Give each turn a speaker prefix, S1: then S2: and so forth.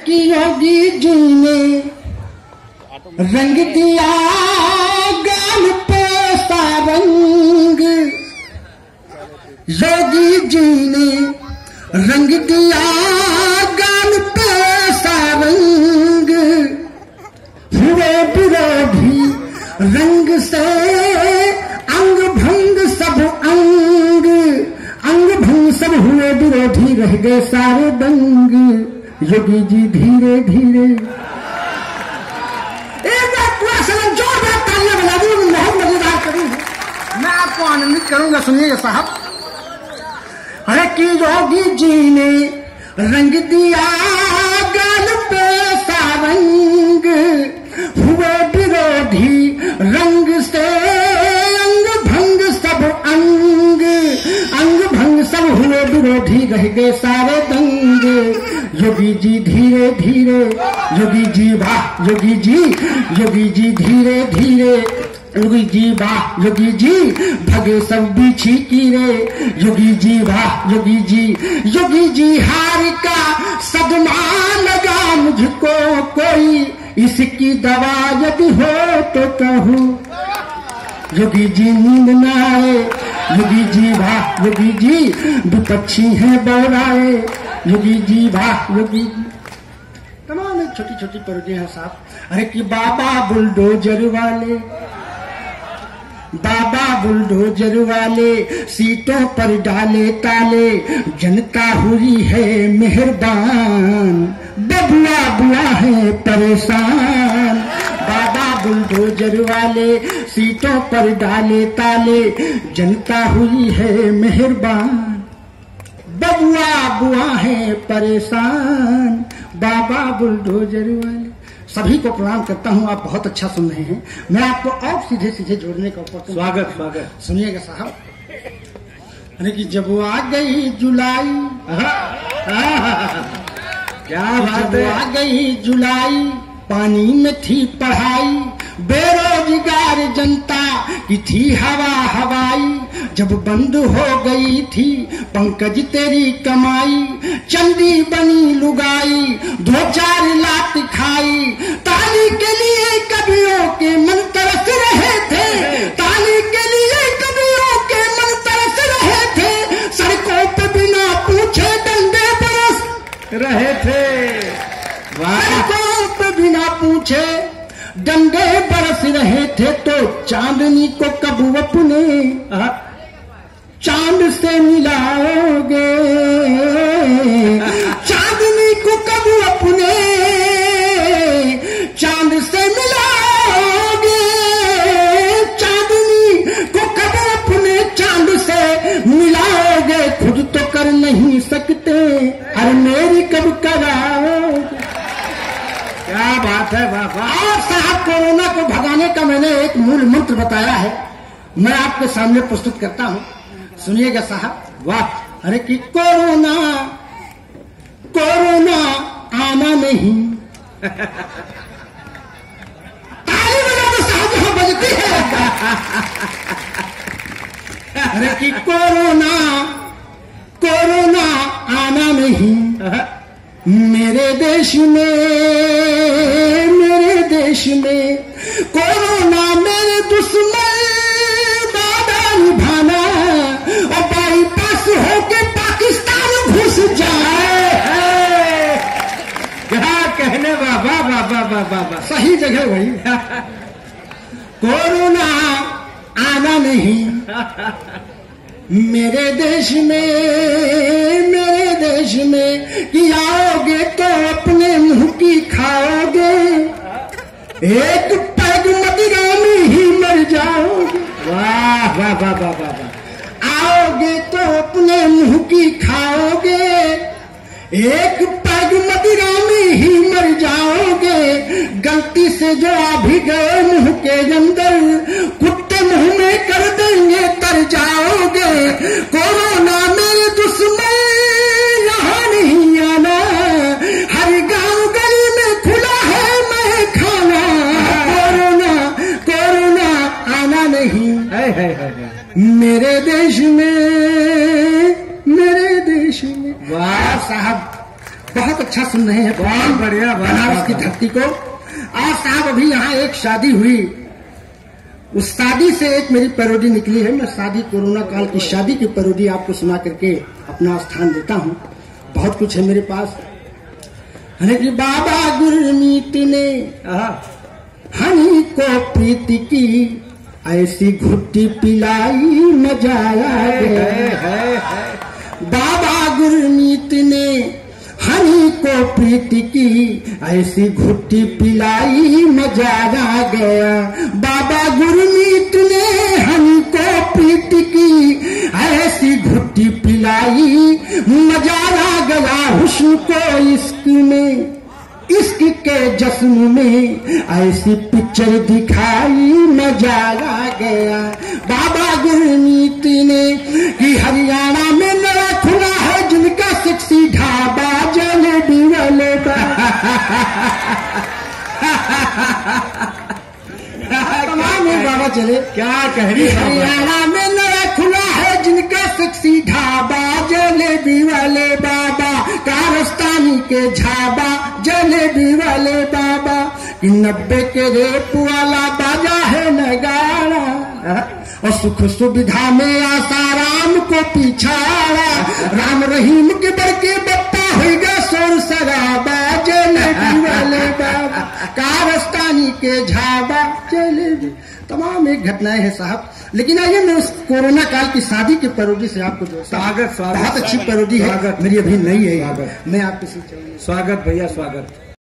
S1: कि योगी जी ने रंग दिया गाल पे सारंग, योगी जी ने रंग दिया गाल पे सारंग, हुए विरोधी रंग से अंग भंग सब अंग, अंग भंग सब हुए विरोधी रह गए सारे दंग। योगी जी धीरे धीरे एक बार पूरा सदन जोरदार तालियां बजा दी, बहुत मजेदार करी है, मैं आपको आनंदित करूंगा। सुनिए साहब, अरे कि योगी जी ने रंग दिया गाल पे सारंग, हुए विरोधी रंग से अंग भंग सब अंग, अंग भंग सब हुए विरोधी रह गए सारे दंग। योगी जी धीरे धीरे, योगी जी वाह, योगी जी धीरे धीरे, योगी जी वाह, योगी जी भगे सब बिछी कीरे, योगी जी वाह, योगी जी हार का सदमा लगा मुझको कोई, इसकी दवा यदि हो तो कहूँ। योगी जी नींद न आए, योगी जी वाह, योगी जी विपक्षी हैं बौराए, योगी जी वाह, योगी जी तमाम छोटी छोटी परुदियां हैं साहब। अरे कि बाबा बुलडोजर वाले, बाबा बुलडोजर वाले सीटों पर डाले ताले, जनता हुई है मेहरबान, बबुआ बुआ है परेशान। बाबा बुलडोजर वाले सीटों पर डाले ताले, जनता हुई है मेहरबान, बबुआ बुआ है परेशान। बाबा बुलडोजर वाले, सभी को प्रणाम करता हूँ। आप बहुत अच्छा सुन रहे हैं, मैं आपको और सीधे सीधे जोड़ने का ऊपर
S2: स्वागत
S1: सुनिएगा साहब। अरे कि जब आ गई जुलाई,
S2: क्या बात है,
S1: आ गई जुलाई, पानी में थी पढ़ाई, बेरोजगार जनता की थी हवा हवाई, जब बंद हो गई थी पंकज तेरी कमाई, चंदी बनी लुगाई, 2-4 लात खाई, ताली के लिए कवियों के मन तरस रहे थे, ताली के लिए कवियों के मन तरस रहे थे, सड़कों पे बिना पूछे डंडे बरस
S2: रहे थे,
S1: सड़कों पे बिना पूछे डंडे बरस रहे थे। तो चांदनी को कब अपने चांद से मिलाओगे, चांदनी को कब अपने चांद से मिलाओगे, चांदनी को कब अपने चांद से मिलाओगे, खुद तो कर नहीं सकते, अरे मेरी कब कराओगे।
S2: क्या बात है बाबा।
S1: और साहब, कोरोना को भगाने का मैंने एक मूल मंत्र बताया है, मैं आपके सामने प्रस्तुत करता हूँ, सुनिएगा साहब। वाह। अरे कि कोरोना कोरोना आना नहीं, ताली बजा तो साहब यहाँ बजती है। अरे कि कोरोना कोरोना आना नहीं, मेरे देश में कोरोना मेरे दुश्मन दादा निभाना, और बाईपास होके पाकिस्तान घुस जाए।
S2: क्या कहने बाबा बाबा बाबा,
S1: सही जगह वही। कोरोना आना नहीं, मेरे देश में कि आओगे तो अपने मुंह की खाओगे, एक पैग मदिरा में ही मर जाओगे।
S2: वाह वाह वाह वाह वाह।
S1: आओगे तो अपने मुंह की खाओगे, एक पैग मदिरा में ही मर जाओगे, गलती से जो आ भी गए मुंह के अंदर, कुत्ते मुंह में कर देंगे तर जाओगे। कोरोना मेरे दुश्मन यहाँ नहीं आना, हर गांव गली में खुला है मैं खाना, कोरोना आना नहीं, मेरे देश में। वाह साहब, बहुत अच्छा सुन रहे हैं,
S2: बहुत बढ़िया,
S1: बनारस की धरती को। और साहब अभी यहाँ एक शादी हुई, उस शादी से एक मेरी पैरोडी निकली है। मैं शादी, कोरोना काल की शादी की पैरोडी आपको सुना करके अपना स्थान देता हूँ। बहुत कुछ है मेरे पास। अरे कि बाबा गुरमीत ने हनी को प्रीति की, ऐसी घुट्टी पिलाई मजा आ गया। बाबा गुरमीत ने हनी को प्रीति की, ऐसी घुट्टी पिलाई मजा आ गया। बाबा गुरमीत ने हनी को प्रीति की, ऐसी घुट्टी पिलाई मजा आ गया। हुस्न को इश्क में, इश्क के जश्न में, ऐसी पिक्चर दिखाई मजा आ गया। बाबा गुरमीत ने कि हरियाणा में नया खुला है जिनका सेक्सी ढाबा, जलेबी वाले तमाम बाबा चले।
S2: क्या कह रही है?
S1: हरियाणा में नया खुला है जिनका सेक्सी ढाबा, जलेबी वाले बाबा, कारस्तानी के झाबा, जलेबी वाले बाबा। 90 के रेप वाला बाजा है नगाड़ा, और सुख सुविधा में आसाराम को पिछाड़ा। राम रहीम के बड़के बप्पा होगा शोर शराबा, जलेबी वाले बाबा, कारस्तानी के झाबा, जलेबी। तमाम एक घटनाएं हैं साहब। लेकिन आइए मैं उस कोरोना काल की शादी की पैरोडी से आपको जोड़ता हूं।
S2: स्वागत,
S1: बहुत अच्छी पैरोडी है, मेरी अभी नई है। मैं आपके
S2: स्वागत भैया, स्वागत।